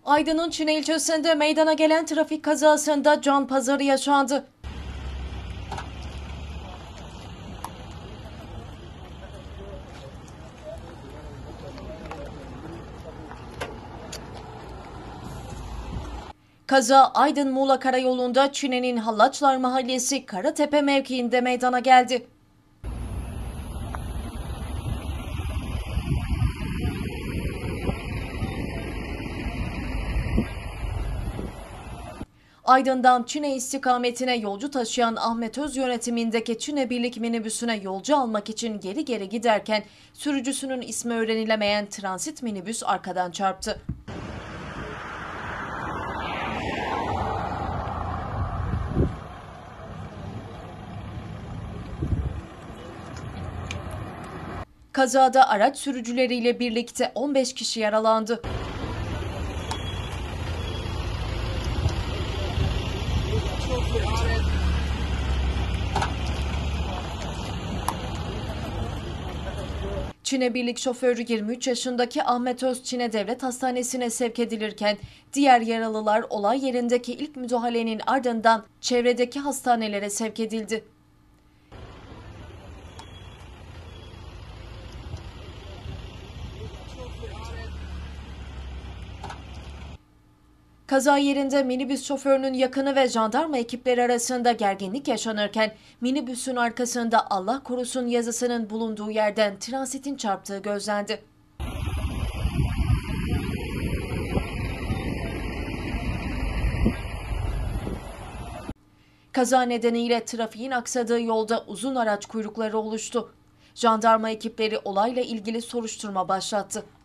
Aydın'ın Çine ilçesinde meydana gelen trafik kazasında can pazarı yaşandı. Kaza Aydın-Muğla Karayolu'nda Çine'nin Hallaçlar Mahallesi Karatepe mevkiinde meydana geldi. Aydın'dan Çine istikametine yolcu taşıyan Ahmet Öz yönetimindeki Çine Birlik minibüsüne yolcu almak için geri geri giderken sürücüsünün ismi öğrenilemeyen transit minibüs arkadan çarptı. Kazada araç sürücüleriyle birlikte 15 kişi yaralandı. Çine Birlik şoförü 23 yaşındaki Ahmet Öz Çine Devlet Hastanesi'ne sevk edilirken diğer yaralılar olay yerindeki ilk müdahalenin ardından çevredeki hastanelere sevk edildi. Kaza yerinde minibüs şoförünün yakını ve jandarma ekipleri arasında gerginlik yaşanırken minibüsün arkasında "Allah korusun" yazısının bulunduğu yerden transitin çarptığı gözlendi. Kaza nedeniyle trafiğin aksadığı yolda uzun araç kuyrukları oluştu. Jandarma ekipleri olayla ilgili soruşturma başlattı.